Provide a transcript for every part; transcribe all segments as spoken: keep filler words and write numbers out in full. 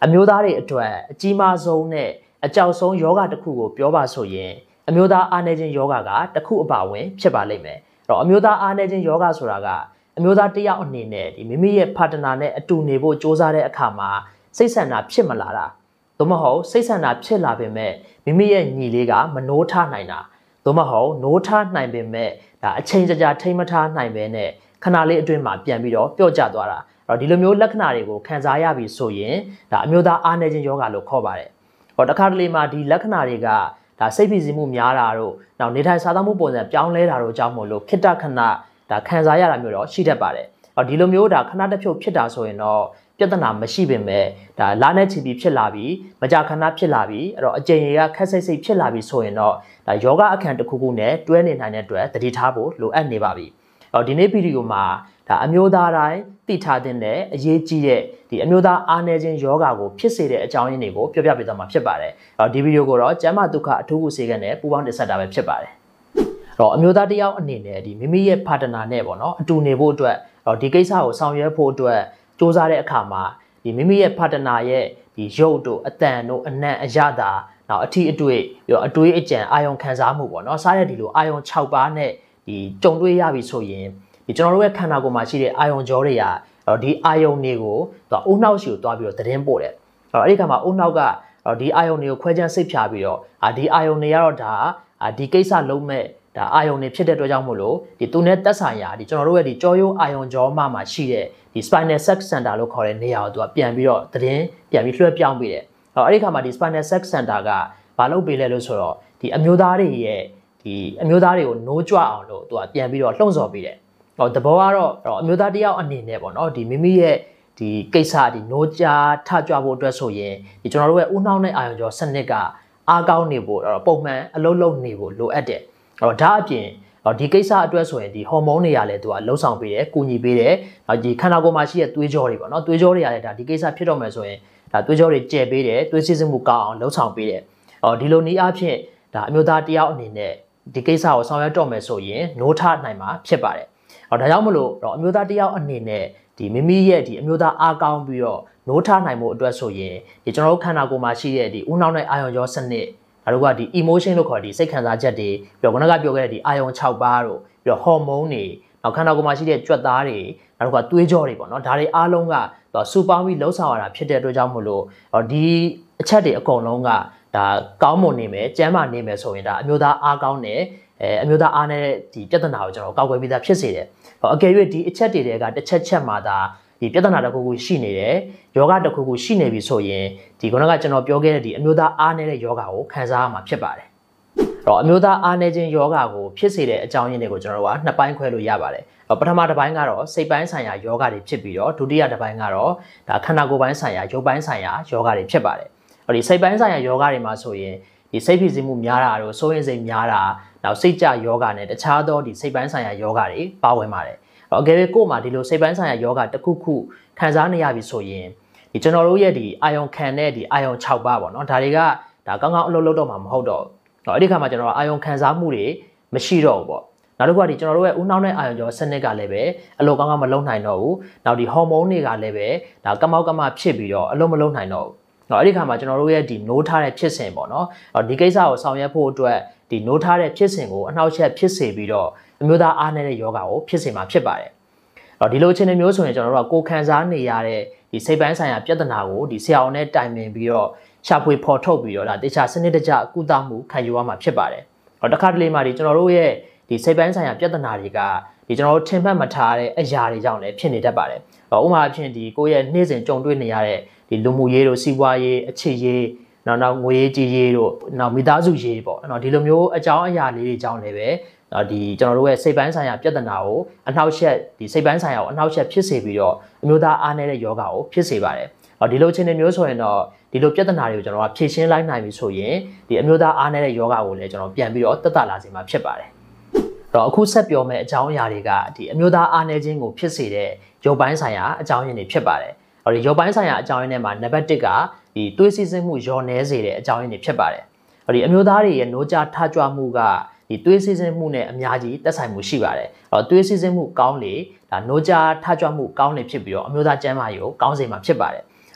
အမျိုးသားတွေအတွက်အကြီးမားဆုံးနဲ့အကြောက်ဆုံးယောဂတစ်ခုကိုပြောပါဆိုရင်အမျိုးသားအားနည်းခြင်းယောဂကတစ်ခုအပါဝင်ဖြစ်ပါလိမ့်မယ်အဲ့တော့အမျိုးသားအားနည်းခြင်းယောဂဆိုတာကအမျိုးသားတစ်ယောက်အနေနဲ့ဒီမိမိရဲ့ partner နဲ့အတူနေဖို့ကြိုးစားတဲ့အခါမှာစိတ်ဆန္ဒဖြစ်မလာတာသို့မဟုတ်စိတ်ဆန္ဒဖြစ်လာပေမဲ့မိမိရဲ့ညီလေးကမနိုးထနိုင်တာသို့မဟုတ်နိုးထနိုင်ပေမဲ့ဒါအချိန်ကြာကြာထိမ့်မထားနိုင်ပဲနဲ့ခဏလေးအတွင်းမှာပြန်ပြီးတော့ပျော့ကျသွားတာအဲ့တော့ဒီလိုမျိုးလက္ခဏာတွေကိုခံစားရပြီဆိုရင်ဒါအမျိုးသားအားနည်းခြင်းယောဂလို့ခေါ်ပါတယ်ဟောတခါတလေမှာဒီလက္ခဏာတွေကဒါစိတ်ဖိစီးမှုများတာတို့နောက်နေထိုင်စားသောက်မှုပုံစံပြောင်းလဲတာတို့ကြောင့်မို့လို့ခိတ္တခဏဒါခံစားရတာမျိုးတော့ရှိတတ်ပါတယ်အော်ဒီလိုမျိုးဒါခဏတစ်ဖြုတ်ဖြစ်တာဆိုရင်တော့ပြဿနာမရှိပေမဲ့ဒါလာနဲ့ချီပြီးဖြစ်လာပြီးမကြာခဏဖြစ်လာပြီးအဲ့တော့အကျဉ်းရခက်စိတ်စိတ်ဖြစ်လာပြီးဆိုရင်တော့ဒါယောဂအခန့်တစ်ခုခုနဲ့တွဲနေနိုင်တဲ့အတွက်သတိထားဖို့လိုအပ်နေပါပြီအော်ဒီနေ့ဗီဒီယိုမှာဒါအမျိုးသားတိုင်းသိထားတဲ့အရေးကြီးတဲ့ဒီအမျိုးသားအားနည်းခြင်းယောဂကိုဖြစ်စေတဲ့အကြောင်းရင်းတွေကိုပြောပြပေးသွားမှာဖြစ်ပါတယ်အော်ဒီဗီဒီယိုကိုတော့ကျမ်းမာဒုက္ခအထူးကုစေကနဲ့ပူပေါင်းတင်ဆက်တာပဲဖြစ်ပါတယ်တော့အမျိုးသားတယောက်အနေနဲ့ဒီမိမိရဲ့ partner နဲ့ပေါ့နော်အတူနေဖို့အတွက်တော့ဒီကိစ္စကိုဆောင်ရွက်ဖို့အတွက်စူးစမ်းတဲ့အခါမှာဒီမိမိရဲ့ partner ရဲ့ဒီရုပ်တို့အတန်တို့အနံ့အရသာနောက်အထီးအတွေ့ပြီးတော့အတွေးအကြံအာယုံခံစားမှုပေါ့နော်စားတဲ့ဒီလိုအာယုံ၆ပါးနဲ့ဒီကြုံတွေ့ရပြီဆိုရင်ဒီကျွန်တော်တို့ရဲ့ခန္ဓာကိုယ်မှာရှိတဲ့အာယုံကြောတွေကဒီအာယုံတွေကိုသူအုံနှောက်ရှိကိုတွားပြီးတော့သတင်းပို့တယ်အဲ့ဒီခါမှာအုံနှောက်ကဒီအာယုံတွေကိုခွဲခြမ်းစိတ်ဖြာပြီးတော့ဒီအာယုံတွေကတော့ဒါဒီကိစ္စလုံးမဲ့ဒါအာယုံတွေဖြစ်တဲ့အတွက်ကြောင့်မို့လို့ဒီသူနဲ့သက်ဆိုင်ရာဒီကျွန်တော်တို့ရဲ့ဒီကြောရိုးအာယုံကြောမှမှာရှိတဲ့ဒီ spinal sac center လို့ခေါ်တဲ့နေရာကိုသူကပြန်ပြီးတော့သတင်းပြန်ပြီးလွှဲပြောင်းပေးတယ်အဲ့အဲ့ဒီခါမှာဒီ spinal sac center ကဘာလုပ်ပေးလဲလို့ဆိုတော့ဒီအမျိုးသားတွေရဲ့ဒီအမျိုးသားတွေကိုနိုးကြွအောင်လို့သူကပြန်ပြီးတော့လှုံ့ဆော်ပေးတယ်ဟောတဘောကတော့အမျိုးသားတယောက်အနေနဲ့ပေါ့နော်ဒီမိမိရဲ့ဒီကိစ္စဒီနိုးကြထကြွဖို့အတွက်ဆိုရင်ဒီကျွန်တော်တို့ရဲ့ဥနှောင်းတဲ့အာယုံကြောစနစ်ကအားကောင်းနေဖို့ပုံမှန်အလုံးလုံးနေဖို့လိုအပ်တယ်အဲ့တော့ဒါအပြင်ဒီကိစ္စအတွက်ဆိုရင်ဒီဟော်မုန်းတွေကလည်းသူကလှုပ်ဆောင်ပေးတယ်၊ကူညီပေးတယ်။နောက်ဒီခန္ဓာကိုယ်မှာရှိတဲ့သွေးကြောတွေပေါ့နော်။သွေးကြောတွေကလည်းဒါဒီကိစ္စဖြစ်တော့မယ်ဆိုရင်ဒါသွေးကြောတွေကျဲပေးတယ်၊သွေးစစ်စစ်မှုကောင်းအောင်လှုပ်ဆောင်ပေးတယ်။အော်ဒီလိုနည်းအားဖြင့်ဒါအမျိုးသားတယောက်အနေနဲ့ဒီကိစ္စကိုဆောင်ရွက်တော့မယ်ဆိုရင်နိုးထနိုင်မှာဖြစ်ပါတယ်။အော်ဒါကြောင့်မလို့တော့အမျိုးသားတယောက်အနေနဲ့ဒီမိမိရဲ့ဒီအမျိုးသားအားကောင်းပြီးတော့နိုးထနိုင်မှုအတွက်ဆိုရင်ဒီကျွန်တော်တို့ခန္ဓာကိုယ်မှာရှိတဲ့ဒီဥနှောင်းတဲ့အာယုံကြောစနစ်ဒါတို့ကဒီ emotion လို့ခေါ်ဒီစိတ်ခံစားချက်တွေပြီးတော့ခုနကပြောခဲ့တဲ့ဒီအာယုံ၆ပါးတို့ပြီးတော့ဟော်မုန်းတွေနောက်ခန္ဓာကိုယ်မှာရှိတဲ့ကြွက်သားတွေဒါတို့ကသွေးကြောတွေပေါ့နော်ဒါတွေအားလုံးကစူပေါင်းပြီးလှုပ်ဆောင်ရတာဖြစ်တဲ့အတွက်ကြောင့်မို့လို့ဒီအချက်တွေအကုန်လုံးကဒါကောင်းမွန်နေမယ်ကျန်းမာနေမယ်ဆိုရင်ဒါအမျိုးသားအားကောင်းတယ်အဲအမျိုးသားအားနဲ့ဒီပြဿနာကိုကျွန်တော်ကောက်ွယ်ပြီးသားဖြစ်စေတယ်ဟောအကယ်၍ဒီအချက်တွေကတစ်ချက်ချက်မှသာဒီပြဿနာတစ်ခုခုရှိနေတယ်ယောဂတစ်ခုခုရှိနေပြီဆိုရင်ဒီခုနကကျွန်တော်ပြောခဲ့တဲ့ဒီအမျိုးသားအားနည်းတဲ့ယောဂကိုခံစားရမှာဖြစ်ပါတယ်အဲ့တော့အမျိုးသားအားနည်းခြင်းယောဂကိုဖြစ်စေတဲ့အကြောင်းရင်းတွေကိုကျွန်တော်တို့ကနှစ်ပိုင်းခွဲလို့ရပါတယ်ပထမတစ်ပိုင်းကတော့စိတ်ပိုင်းဆိုင်ရာယောဂတွေဖြစ်ပြီးတော့ဒုတိယတစ်ပိုင်းကတော့ဒါခန္ဓာကိုယ်ပိုင်းဆိုင်ရာရုပ်ပိုင်းဆိုင်ရာယောဂတွေဖြစ်ပါတယ်အဲ့ဒီစိတ်ပိုင်းဆိုင်ရာယောဂတွေမှာဆိုရင်ဒီစိတ်ဖိစီးမှုများတာတို့စိုးရိမ်စိတ်များတာနောက်စိတ်ကြယောဂနဲ့တခြားသောဒီစိတ်ပိုင်းဆိုင်ရာယောဂတွေပါဝင်ပါတယ်အကယ်၍ကိုယ်မှာဒီလိုစိတ်ပိုင်းဆိုင်ရာယောဂတစ်ခုခုခံစားနေရပြီဆိုရင်ဒီကျွန်တော်တို့ရဲ့ဒီအာယုံခံတဲ့ဒီအာယုံ၆ပါးပေါ့နော်ဒါတွေကဒါကောင်းကောင်းအလုပ်လုပ်တော့မှာမဟုတ်တော့ဘူးအဲ့ဒီခါမှာကျွန်တော်အာယုံခံစားမှုတွေမရှိတော့ဘူးပေါ့နောက်တစ်ခုကဒီကျွန်တော်တို့ရဲ့ဥနှောင်းတဲ့အာယုံကြောစနစ်ကလည်းပဲအလုပ်ကောင်းကောင်းမလုပ်နိုင်တော့ဘူးနောက်ဒီဟော်မုန်းတွေကလည်းပဲဒါကမောက်ကမဖြစ်ပြီးတော့အလုပ်မလုပ်နိုင်တော့ဘူးအဲ့ဒီခါမှာကျွန်တော်တို့ရဲ့ဒီနိုးထားတဲ့ဖြစ်စဉ်ပေါ့နော်ဒီကိစ္စကိုဆောင်ရွက်ဖို့အတွက်ဒီနိုးထားတဲ့ဖြစ်စဉ်ကိုအနှောက်အယှက်ဖြစ်စေပြီးတော့အမျိုးသားအားနည်းတဲ့ယောဂကိုဖြစ်စေမှာဖြစ်ပါတယ်။ဒီလိုအခြေအနေမျိုးဆိုရင်ကျွန်တော်တို့ကကိုယ်ခံစားနေရတဲ့ဒီစိတ်ပိုင်းဆိုင်ရာပြဿနာကိုဒီဆရာဝန်နဲ့တိုင်ပင်ပြီးတော့ရှာဖွေဖော်ထုတ်ပြီးတော့ဒါတခြားစနစ်တကျကုသမှုခံယူရမှာဖြစ်ပါတယ်။ဟောတခါတလေမှာဒီကျွန်တော်တို့ရဲ့ဒီစိတ်ပိုင်းဆိုင်ရာပြဿနာတွေကဒီကျွန်တော်တို့ထင်မှတ်မထားတဲ့အရာတွေကြောင့်လည်းဖြစ်နေတတ်ပါတယ်။ဥပမာအဖြစ်ဒီကိုယ့်ရဲ့နေ့စဉ်ကြုံတွေ့နေရတဲ့ဒီလူမှုရေးတို့စီးပွားရေးအခြေရေးနောက်နောက်ငွေရေးကြေးရေးတို့နောက်မိသားစုရေးပေါ့နော်ဒီလိုမျိုးအကြောင်းအရာလေးတွေကြောင့်လည်းပဲဒီကျွန်တော်တို့ရဲ့စိတ်ပိုင်းဆိုင်ရာပြဿနာကိုအနှောက်အယှက်ဒီစိတ်ပိုင်းဆိုင်ရာကိုအနှောက်အယှက်ဖြစ်စေပြီးတော့အမျိုးသားအားနည်းတဲ့ယောဂကိုဖြစ်စေပါတယ်။ဒီလိုအခြေအနေမျိုးဆိုရင်တော့ဒီလိုပြဿနာတွေကိုကျွန်တော်ကဖြေရှင်းလိုက်နိုင်ပြီဆိုရင်ဒီအမျိုးသားအားနည်းတဲ့ယောဂကိုလည်းကျွန်တော်ပြန်ပြီးတော့တက်တာလာစေမှာဖြစ်ပါတယ်။တော့အခုဆက်ပြောမယ့်အကြောင်းအရာတွေကဒီအမျိုးသားအားနည်းခြင်းကိုဖြစ်စေတဲ့ရုပ်ပိုင်းဆိုင်ရာအကြောင်းရင်းတွေဖြစ်ပါတယ်။ဒီရုပ်ပိုင်းဆိုင်ရာအကြောင်းရင်းတွေမှာနံပါတ်၁ကဒီသွေးစီးဆင်းမှုလျော့နည်းစေတဲ့အကြောင်းရင်းတွေဖြစ်ပါတယ်။ဒီအမျိုးသားတွေရဲ့နိုးကြားထကြွမှုကဒီသွေးစီးဆင်းမှုနဲ့အများကြီးသက်ဆိုင်မှုရှိပါတယ်။အော်သွေးစီးဆင်းမှုကောင်းလေဒါနိုးကြားထကြွမှုကောင်းလေဖြစ်ပြီးတော့အမျိုးသားကျန်းမာရေးကိုကောင်းစေမှာဖြစ်ပါတယ်။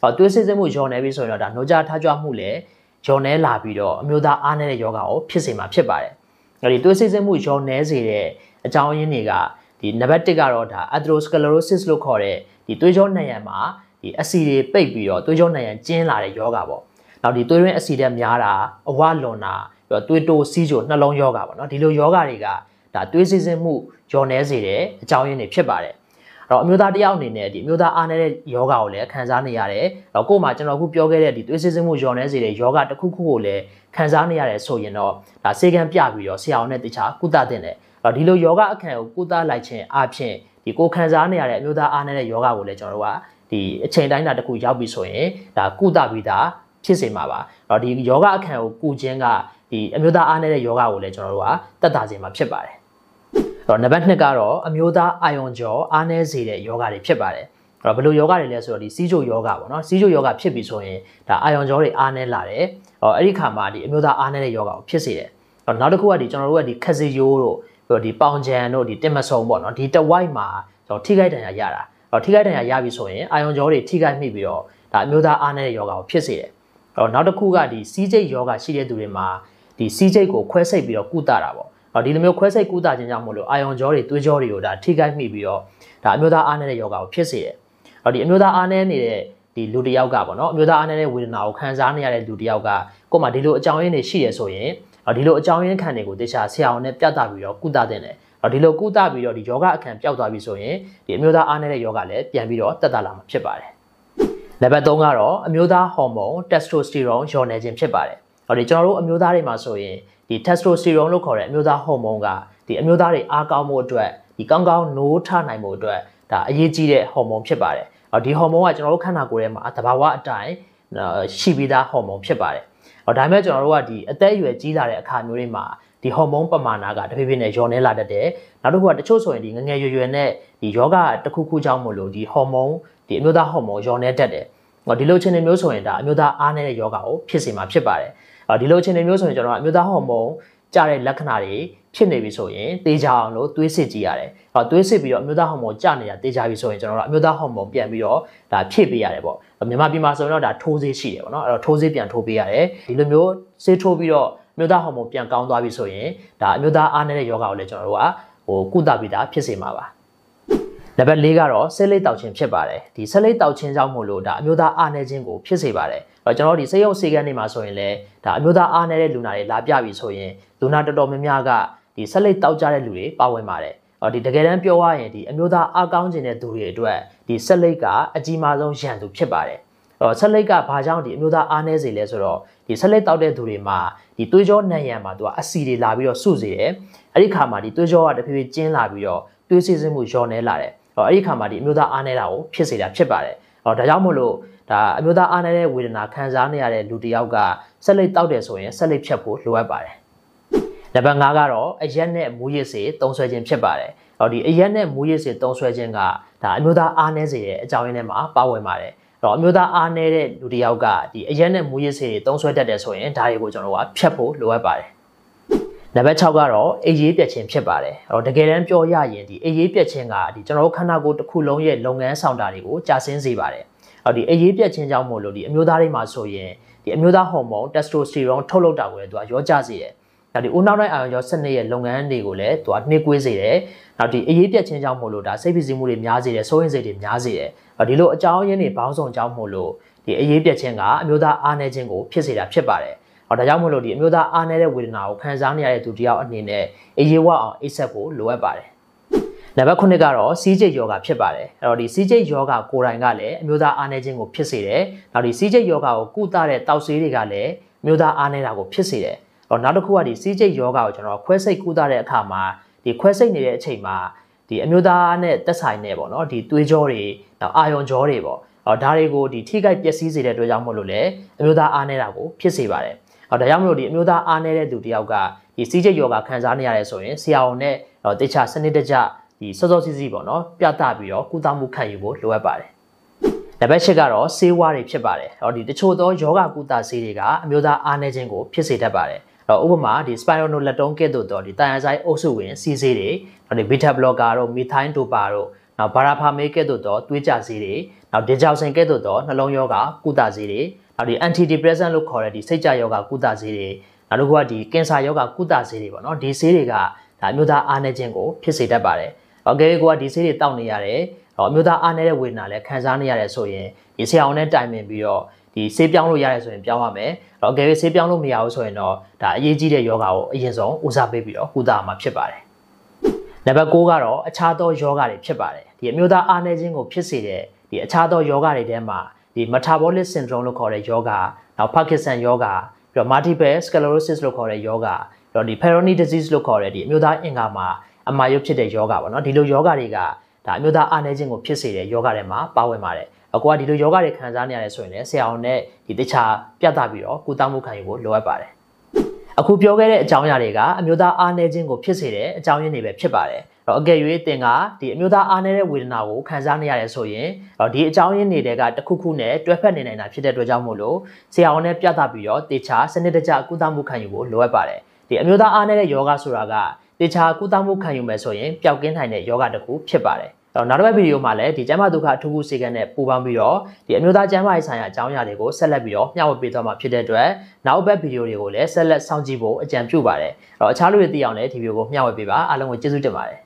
သွေးစစ်စစ်မှုယောနေပြီဆိုရင်တော့ဒါနှုတ်ကြားထားကြွမှုလည်းယောနေလာပြီးတော့အမျိုးသားအားနည်းတဲ့ယောဂကိုဖြစ်စေမှာဖြစ်ပါတယ်ဒီသွေးစစ်စစ်မှုယောနေစေတဲ့အကြောင်းရင်းတွေကဒီနံပါတ်တစ်ကတော့ဒါ atherosclerosis လို့ခေါ်တဲ့ဒီသွေးကြောနံရံမှာဒီအဆီတွေပိတ်ပြီးတော့သွေးကြောနံရံကျဉ်းလာတဲ့ယောဂပေါ့နောက်ဒီသွေးရင်းအဆီတွေများတာအဝလွန်တာပြီးတော့သွေးတိုးစီးကြိုနှလုံးယောဂပေါ့နော်ဒီလိုယောဂတွေကဒါသွေးစစ်စစ်မှုယောနေစေတဲ့အကြောင်းရင်းတွေဖြစ်ပါတယ်အဲ့တော့အမျိုးသားတယောက်အနေနဲ့ဒီအမျိုးသားအားနည်းတဲ့ယောဂကိုလည်းခံစားနေရတယ်။တော့ကို့မှာကျွန်တော်အခုပြောခဲ့တဲ့ဒီသွေးစစ်စစ်မှုယောနေစေတဲ့ယောဂတစ်ခုခုကိုလည်းခံစားနေရတယ်ဆိုရင်တော့ဒါစေကံပြပြီးတော့ဆရာအောင်နဲ့တခြားကုသတင်တယ်။အဲ့တော့ဒီလိုယောဂအခန့်ကိုကုသလိုက်ခြင်းအပြင်ဒီကိုခံစားနေရတဲ့အမျိုးသားအားနည်းတဲ့ယောဂကိုလည်းကျွန်တော်တို့ကဒီအချိန်တိုင်းတာတစ်ခုရောက်ပြီဆိုရင်ဒါကုသပြီးသားဖြစ်စေမှာပါ။အဲ့တော့ဒီယောဂအခန့်ကိုကုခြင်းကဒီအမျိုးသားအားနည်းတဲ့ယောဂကိုလည်းကျွန်တော်တို့ကတက်တာစေမှာဖြစ်ပါတယ်။တော့နံပါတ်နှစ်ကတော့အမျိုးသားအာယုံကြောအားနည်းစေတဲ့ယောဂတွေဖြစ်ပါတယ်။အဲ့တော့ဘယ်လိုယောဂတွေလဲဆိုတော့ဒီစီးကျိုယောဂပေါ့နော်။စီးကျိုယောဂဖြစ်ပြီဆိုရင်ဒါအာယုံကြောတွေအားနည်းလာတယ်။ဟောအဲ့ဒီခါမှာဒီအမျိုးသားအားနည်းတဲ့ယောဂကိုဖြစ်စေတယ်။တော့နောက်တစ်ခုကဒီကျွန်တော်တို့ကဒီခက်စီယိုးတို့ပြီးတော့ဒီပေါင်ချန်တို့ဒီတင်မဆုံပေါ့နော်။ဒီတဝိုက်မှာကျွန်တော်ထိခိုက်ဒဏ်ရာရတာ။တော့ထိခိုက်ဒဏ်ရာရပြီဆိုရင်အာယုံကြောတွေထိခိုက်မိပြီးတော့ဒါအမျိုးသားအားနည်းတဲ့ယောဂကိုဖြစ်စေတယ်။တော့နောက်တစ်ခုကဒီစီးကျိတ်ယောဂရှိတဲ့သူတွေမှာဒီစီးကျိတ်ကိုခွဲစိတ်ပြီးတော့ကုသတာပေါ့။ဒီလိုမျိုးခွဲစိတ်ကုသခြင်းကြောင့်မို့လို့အာယုံကြောတွေသွေးကြောတွေကိုဒါထိခိုက်မိပြီးတော့ဒါအမျိုးသားအားနည်းတဲ့ယောဂကိုဖြစ်စေတယ်။အော်ဒီအမျိုးသားအားနည်းနေတဲ့ဒီလူတစ်ယောက်ကပေါ့နော်အမျိုးသားအားနည်းတဲ့ဝေဒနာကိုခံစားနေရတဲ့လူတစ်ယောက်ကကိုယ်မှာဒီလိုအကြောင်းရင်းတွေရှိရဆိုရင်ဒီလိုအကြောင်းရင်းခံတွေကိုတေချာဆရာအောင်နဲ့ပြသပြီးတော့ကုသတင်တယ်။အော်ဒီလိုကုသပြီးတော့ဒီယောဂအခန့်ပျောက်သွားပြီဆိုရင်ဒီအမျိုးသားအားနည်းတဲ့ယောဂလည်းပြန်ပြီးတော့တက်တာလာမှာဖြစ်ပါတယ်။နံပါတ်သုံးကတော့အမျိုးသားဟော်မုန်းတက်စတိုစတီရွန်လျော့နေခြင်းဖြစ်ပါတယ်။အော်ဒီကျွန်တော်တို့အမျိုးသားတွေမှာဆိုရင်ဒီ testosterone လို့ခေါ်တဲ့အမျိုးသားဟော်မုန်းကဒီအမျိုးသားတွေအားကောင်းမှုအတွက်ဒီကောင်းကောင်းနိုးထနိုင်မှုအတွက်ဒါအရေးကြီးတဲ့ဟော်မုန်းဖြစ်ပါတယ်။အော်ဒီဟော်မုန်းကကျွန်တော်တို့ခန္ဓာကိုယ်ထဲမှာသဘာဝအတိုင်းရှိပြီးသားဟော်မုန်းဖြစ်ပါတယ်။အော်ဒါပေမဲ့ကျွန်တော်တို့ကဒီအသက်အရွယ်ကြီးလာတဲ့အခါမျိုးတွေမှာဒီဟော်မုန်းပမာဏကတဖြည်းဖြည်းနဲ့လျော့နေလာတတ်တယ်။နောက်တစ်ခုကတချို့ဆိုရင်ဒီငငယ်ရွယ်ရွယ်နဲ့ဒီယောဂတစ်ခုခုကြောင့်မို့လို့ဒီဟော်မုန်းဒီအမျိုးသားဟော်မုန်းလျော့နေတတ်တယ်။အော်ဒီလိုအခြေအနေမျိုးဆိုရင်ဒါအမျိုးသားအားနည်းတဲ့ယောဂကိုဖြစ်စေမှာဖြစ်ပါတယ်။အော်ဒီလိုအခြေအနေမျိုးဆိုရင်ကျွန်တော်ကအမျိုးသားဟော်မုန်းကြတဲ့လက္ခဏာတွေဖြစ်နေပြီဆိုရင်တေးကြအောင်လို့သွေးစစ်ကြည့်ရတယ်။ဟောသွေးစစ်ပြီးတော့အမျိုးသားဟော်မုန်းကြနေတာတေးကြပြီဆိုရင်ကျွန်တော်တို့အမျိုးသားဟော်မုန်းပြန်ပြီးတော့ဒါဖြည့်ပေးရတယ်ပေါ့။မြန်မာပြည်မှာဆိုရင်တော့ဒါထိုးဆေးရှိတယ်ပေါ့နော်။အဲ့တော့ထိုးဆေးပြန်ထိုးပေးရတယ်။ဒီလိုမျိုးဆေးထိုးပြီးတော့အမျိုးသားဟော်မုန်းပြန်ကောင်းသွားပြီဆိုရင်ဒါအမျိုးသားအားနည်းတဲ့ယောဂကိုလည်းကျွန်တော်တို့ကဟိုကုသပြီးသားဖြစ်စေမှာပါ။နံပါတ်၄ကတော့ဆက်လက်တောက်ခြင်းဖြစ်ပါတယ်။ဒီဆက်လက်တောက်ခြင်းကြောင့်မို့လို့ဒါအမျိုးသားအားနည်းခြင်းကိုဖြစ်စေပါတယ်။အဲ့တော့ကျွန်တော်တို့ဒီစေယုံစေကန်းနေမှာဆိုရင်လည်းဒါအမျိုးသားအားနည်းတဲ့လူနာတွေလာပြပြီဆိုရင်လူနာတော်တော်များများကဒီဆက်လက်တောက်ကြတဲ့လူတွေပါဝင်ပါတယ်။အော်ဒီတကယ်တမ်းပြောရရင်ဒီအမျိုးသားအားကောင်းခြင်းတဲ့သူတွေအတွက်ဒီဆက်လက်ကအကြီးမားဆုံးရန်သူဖြစ်ပါတယ်။အဲ့တော့ဆက်လက်ကဘာကြောင့်ဒီအမျိုးသားအားနည်းစေလဲဆိုတော့ဒီဆက်လက်တောက်တဲ့သူတွေမှာဒီသွေးကြောနံရံမှာသူကအဆီတွေလာပြီးတော့စုစေတယ်။အဲ့ဒီခါမှာဒီသွေးကြောကတဖြည်းဖြည်းကျဉ်းလာပြီးတော့သွေးစစ်စစ်မှုလျော့နေလာတယ်။အဲ့ဒီခါမှာဒီအမျိုးသားအားနည်းတာကိုဖြစ်စေတာဖြစ်ပါတယ်။အော်ဒါကြောင့်မို့လို့ဒါအမျိုးသားအားနည်းတဲ့ဝေဒနာခံစားနေရတဲ့လူတစ်ယောက်ကဆက်လက်တောက်တယ်ဆိုရင်ဆက်လက်ဖြတ်ဖို့လိုအပ်ပါတယ်။နံပါတ်၅ကတော့အရက်နဲ့မူရစ်စေသုံးဆွဲခြင်းဖြစ်ပါတယ်။အော်ဒီအရက်နဲ့မူရစ်စေသုံးဆွဲခြင်းကဒါအမျိုးသားအားနည်းစေတဲ့အကြောင်းရင်းထဲမှာပါဝင်ပါတယ်။တော့အမျိုးသားအားနည်းတဲ့လူတစ်ယောက်ကဒီအရက်နဲ့မူရစ်စေတွေသုံးဆွဲတတ်တယ်ဆိုရင်ဒါတွေကိုကျွန်တော်တို့ကဖြတ်ဖို့လိုအပ်ပါတယ်။နံပါတ်၆ကတော့အေးရေးပြက်ခြင်းဖြစ်ပါတယ်။အဲ့တော့တကယ်တမ်းပြောရရင်ဒီအေးရေးပြက်ခြင်းကဒီကျွန်တော်တို့ခန္ဓာကိုယ်တစ်ခုလုံးရဲ့လုပ်ငန်းဆောင်တာတွေကိုကြာဆင်းစေပါတယ်။အော်ဒီအေးရေးပြက်ခြင်းကြောင့်မို့လို့ဒီအမျိုးသားတွေမှာဆိုရင်ဒီအမျိုးသားဟော်မုန်းတက်စတိုစတီရွန်ထုတ်လုပ်တာကိုလည်းသူကရောကြစေတယ်။ဒါဒီဦးနောက်တိုင်းအာရုံကြောစနစ်ရဲ့လုပ်ငန်းတွေကိုလည်းသူကနှိကွေးစေတယ်။နောက်ဒီအေးရေးပြက်ခြင်းကြောင့်မို့လို့ဒါစိတ်ဖိစီးမှုတွေများစေတယ်၊စိုးရိမ်စိတ်တွေများစေတယ်။အော်ဒီလိုအကြောင်းရင်းတွေပေါင်းစုံကြောင့်မို့လို့ဒီအေးရေးပြက်ခြင်းကအမျိုးသားအားနည်းခြင်းကိုဖြစ်စေတာဖြစ်ပါတယ်။အော်ဒါကြောင့်မို့လို့ဒီအမျိုးသားအားနည်းတဲ့ဝေဒနာကိုခံစားနေရတဲ့သူတယောက်အနေနဲ့အေးရေးဝအောင်အိပ်ဆက်ဖို့လိုအပ်ပါတယ်။နံပါတ်ခုကတော့စီးကျိတ်ယောဂဖြစ်ပါတယ်။အဲ့တော့ဒီစီးကျိတ်ယောဂကိုယ်တိုင်ကလည်းအမျိုးသားအားနည်းခြင်းကိုဖြစ်စေတယ်။နောက်ဒီစီးကျိတ်ယောဂကိုကုသတဲ့တောက်ဆေးတွေကလည်းအမျိုးသားအားနည်းတာကိုဖြစ်စေတယ်။အော်နောက်တစ်ခုကဒီစီးကျိတ်ယောဂကိုကျွန်တော်ခွဲစိတ်ကုသတဲ့အခါမှာဒီခွဲစိတ်နေတဲ့အချိန်မှာဒီအမျိုးသားနဲ့သက်ဆိုင်နေပေါ့နော်ဒီသွေးကြောတွေနောက်အာယုံကြောတွေပေါ့။အော်ဒါတွေကိုဒီထိခိုက်ပျက်စီးစေတဲ့အတွက်ကြောင့်မို့လို့လည်းအမျိုးသားအားနည်းတာကိုဖြစ်စေပါတယ်။အော်ဒါကြောင့်မလို့ဒီအမျိုးသားအားနည်းတဲ့သူတယောက်ကဒီစီးကျိတ်ယောဂခံစားနေရတယ်ဆိုရင်ဆရာဝန်နဲ့တော့တေချာစနစ်တကျဒီစောစောစီးစီးပေါ့နော်ပြသပြီးတော့ကုသမှုခံယူဖို့လိုအပ်ပါတယ်။နံပါတ်၈ကတော့ဆေးဝါးတွေဖြစ်ပါတယ်။အော်ဒီတချို့သောယောဂကုသဆေးတွေကအမျိုးသားအားနည်းခြင်းကိုဖြစ်စေတတ်ပါတယ်။တော့ဥပမာဒီ spironolactone ကဲ့သို့သောဒီတန်ရဆိုင်အုပ်စုဝင်စီးဆေးတွေတော့ဒီ beta blocker တို့ methyl dopa တို့နောက်ဘာရာဖာမေးကဲ့သို့သောသွေးကြဆေးတွေနောက်ဒီဂျောက်ဆင်ကဲ့သို့သောနှလုံးရောဂါကုသဆေးတွေနောက်ဒီ antidepressant လို့ခေါ်တဲ့ဒီစိတ်ကြယောဂကုသဆေးတွေနောက်တစ်ခုကဒီကင်ဆာယောဂကုသဆေးတွေပေါ့နော်ဒီဆေးတွေကဒါအမျိုးသားအားနည်းခြင်းကိုဖြစ်စေတတ်ပါတယ်။အကယ်၍ကိုကဒီဆေးတွေတောက်နေရတယ်။အမျိုးသားအားနည်းတဲ့ဝေဒနာလည်းခံစားနေရတယ်ဆိုရင်ဒီဆရာဝန်နဲ့တိုင်ပင်ပြီးတော့ဒီဆေးပြောင်းလို့ရတယ်ဆိုရင်ပြောင်းရမယ်။အကယ်၍ဆေးပြောင်းလို့မရဘူးဆိုရင်တော့ဒါအရေးကြီးတဲ့ယောဂကိုအရင်ဆုံးဦးစားပေးပြီးတော့ကုသရမှာဖြစ်ပါတယ်။နံပါတ်၉ကတော့အခြားသောယောဂတွေဖြစ်ပါတယ်။ဒီအမျိုးသားအားနည်းခြင်းကိုဖြစ်စေတဲ့ဒီအခြားသောယောဂတွေထဲမှာဒီ metabolic syndrome လို့ခေါ်တဲ့ယောဂနောက် Parkinson ယောဂပြီးတော့ multiple sclerosis လို့ခေါ်တဲ့ယောဂပြီးတော့ဒီ Peyronie disease လို့ခေါ်တဲ့ဒီအမျိုးသားအင်္ဂါမှာအမာရုပ်ဖြစ်တဲ့ယောဂပေါ့နော်ဒီလိုယောဂတွေကဒါအမျိုးသားအားနည်းခြင်းကိုဖြစ်စေတဲ့ယောဂတွေမှာပါဝင်ပါတယ်အကွာဒီလိုယောဂတွေခံစားနေရတယ်ဆိုရင်လည်းဆရာဝန်နဲ့ဒီတခြားပြသပြီးတော့ကုသမှုခံယူဖို့လိုအပ်ပါတယ်အခုပြောခဲ့တဲ့အကြောင်းအရာတွေကအမျိုးသားအားနည်းခြင်းကိုဖြစ်စေတဲ့အကြောင်းရင်းတွေပဲဖြစ်ပါတယ်တော့အကယ်၍သင်ကဒီအမျိုးသားအားနည်းတဲ့ဝေဒနာကိုခံစားနေရတယ်ဆိုရင်တော့ဒီအကြောင်းရင်းတွေကတခုခုနဲ့တွဲဖက်နေနိုင်တာဖြစ်တဲ့အတွက်ကြောင့်မို့လို့ဆရာဝန်နဲ့ပြသပြီးတော့တေချာစနစ်တကျကုသမှုခံယူဖို့လိုအပ်ပါတယ်ဒီအမျိုးသားအားနည်းတဲ့ယောဂဆိုတာကတေချာကုသမှုခံယူမယ်ဆိုရင်ပျောက်ကင်းနိုင်တဲ့ယောဂတစ်ခုဖြစ်ပါတယ်တော့နောက်တစ်ပတ်ဗီဒီယိုမှာလည်းဒီကျန်းမာဒုက္ခအထူးကုစေကနဲ့ပူးပေါင်းပြီးတော့ဒီအမျိုးသားကျန်းမာရေးဆိုင်ရာအကြောင်းအရာတွေကိုဆက်လက်ပြီးတော့မျှဝေပေးသွားမှာဖြစ်တဲ့အတွက်နောက်ဘက်ဗီဒီယိုတွေကိုလည်းဆက်လက်စောင့်ကြည့်ဖို့အကြံပြုပါတယ်အဲ့တော့အခြားလူတွေသိအောင်လည်းဒီဗီဒီယိုကိုမျှဝေပေးပါအားလုံးကိုကျေးဇူးတင်ပါတယ်